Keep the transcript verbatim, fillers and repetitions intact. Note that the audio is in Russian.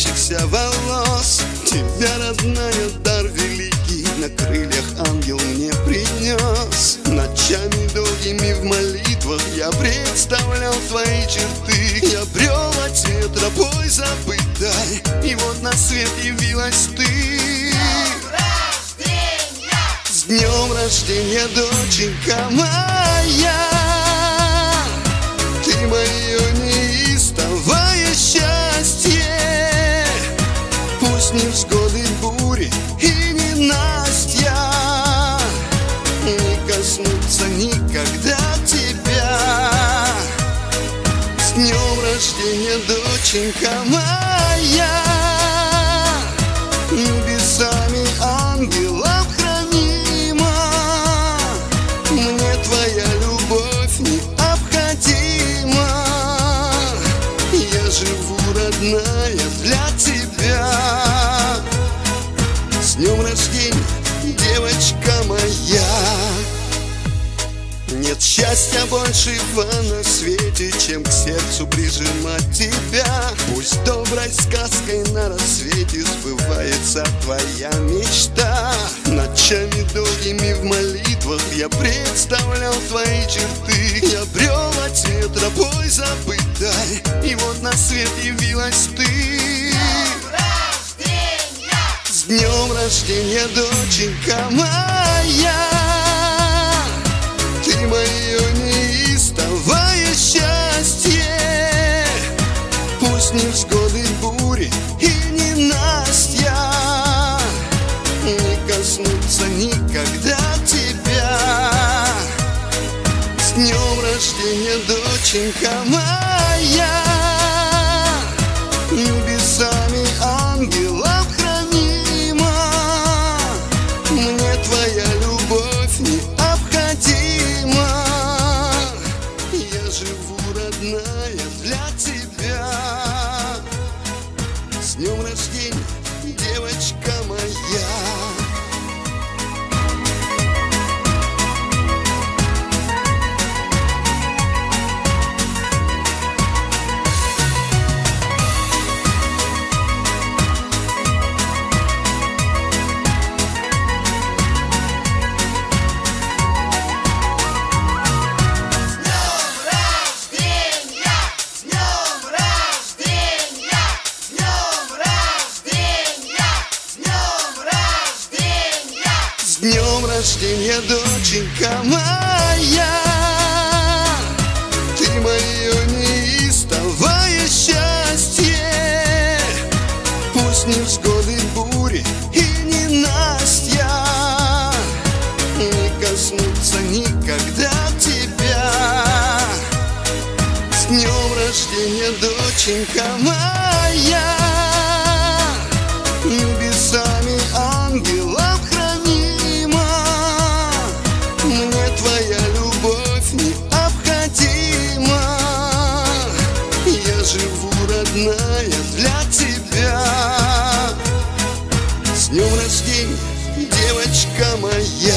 вьющихся волос. Тебя, родная, дар великий, на крыльях ангел мне принес. Ночами долгими в молитвах я представлял твои черты. Я брел во тьме тропой забытой, и вот на свет явилась ты. С днем рождения, доченька моя, ты мое неистовое счастье. Пусть невзгоды, бури и ненастья не коснутся никогда тебя. С днем рождения, доченька моя, небесами ангелов хранима. Мне твоя любовь необходима. Я живу, родная, для тебя. С днем рождения, девочка моя. Нет счастья большего на свете, чем к сердцу прижимать тебя. Пусть доброй сказкой на рассвете сбывается твоя мечта. Ночами долгими в молитвах я представлял твои черты. Я брел во тьме тропой забытой, и вот на свет явилась ты. С днем рождения, доченька моя, ты мое неистовое счастье. Пусть невзгоды, бури и ненастья не коснутся никогда тебя. С днем рождения, доченька моя, небесами ангелов хранима. Мне твоя любовь необходима. Я живу, родная, для тебя. С днем рождения, девочка моя. С днем рождения, доченька моя, ты мое неистовое счастье. Пусть невзгоды, бури и ненастья не коснутся никогда тебя. С днем рождения, доченька моя, небесами ангелов хранима. Мне твоя любовь необходима. Я живу, родная, для тебя. С днем рождения, девочка моя.